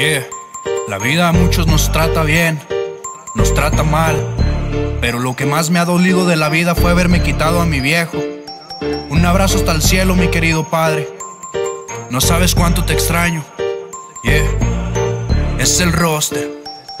Yeah, la vida a muchos nos trata bien, nos trata mal, pero lo que más me ha dolido de la vida fue haberme quitado a mi viejo. Un abrazo hasta el cielo, mi querido padre. No sabes cuánto te extraño. Yeah, es el roster.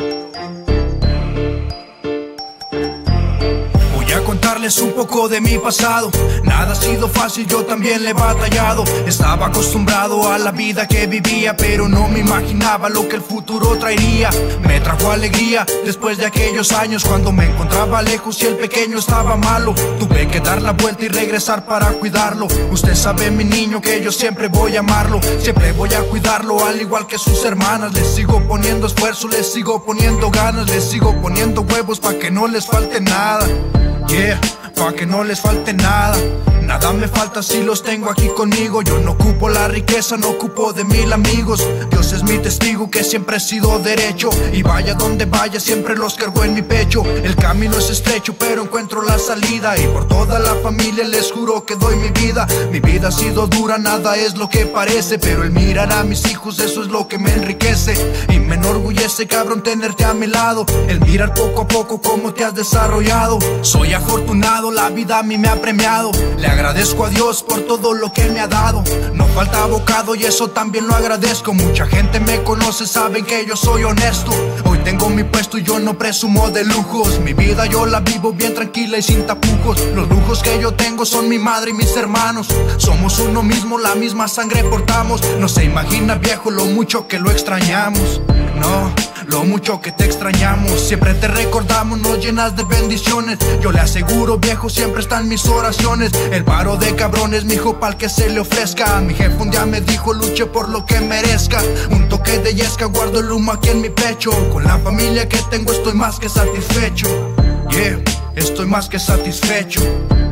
Voy a contarles un poco de mi pasado. Nada ha sido fácil, yo también le he batallado. Estaba acostumbrado a la vida que vivía, pero no me imaginaba lo que el futuro traería. Me trajo alegría después de aquellos años cuando me encontraba lejos y el pequeño estaba malo. Tuve que dar la vuelta y regresar para cuidarlo. Usted sabe, mi niño, que yo siempre voy a amarlo. Siempre voy a cuidarlo, al igual que sus hermanas. Les sigo poniendo esfuerzo, les sigo poniendo ganas, les sigo poniendo huevos pa' que no les falte nada. Yeah, pa' que no les falte nada. Nada me falta si los tengo aquí conmigo. Yo no ocupo la riqueza, no ocupo de 1000 amigos. Dios es mi testigo que siempre he sido derecho, y vaya donde vaya siempre los cargo en mi pecho. El camino es estrecho pero encuentro la salida, y por toda la familia les juro que doy mi vida. Mi vida ha sido dura, nada es lo que parece, pero el mirar a mis hijos, eso es lo que me enriquece. Y me enorgullece, cabrón, tenerte a mi lado. El mirar poco a poco cómo te has desarrollado. Soy afortunado, la vida a mí me ha premiado. Le agradezco a Dios por todo lo que me ha dado. No falta bocado y eso también lo agradezco. Mucha gente me conoce, saben que yo soy honesto. Hoy tengo mi puesto y yo no presumo de lujos. Mi vida yo la vivo bien tranquila y sin tapujos. Los lujos que yo tengo son mi madre y mis hermanos. Somos uno mismo, la misma sangre portamos. No se imagina, viejo, lo mucho que lo extrañamos. No, lo mucho que te extrañamos. Siempre te recordamos, nos llenas de bendiciones. Yo le aseguro, viejo, siempre están mis oraciones. El paro de cabrones, mijo, pa'l que se le ofrezca. Mi jefe un día me dijo, luche por lo que merezca. Un toque de yesca, guardo el humo aquí en mi pecho. Con la familia que tengo estoy más que satisfecho. Yeah, estoy más que satisfecho.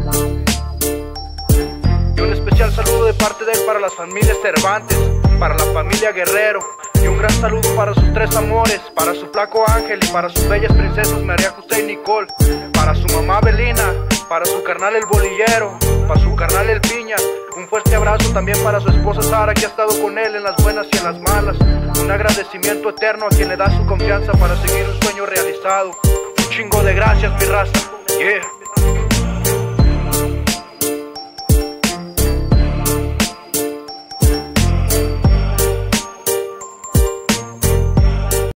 Y un especial saludo de parte de él para las familias Cervantes, para la familia Guerrero. Y un gran saludo para sus 3 amores, para su flaco Ángel y para sus bellas princesas María José y Nicole. Para su mamá Belina, para su carnal el Bolillero, para su carnal el Piña. Un fuerte abrazo también para su esposa Sara, que ha estado con él en las buenas y en las malas. Un agradecimiento eterno a quien le da su confianza para seguir un sueño realizado. Un chingo de gracias, mi raza. Yeah.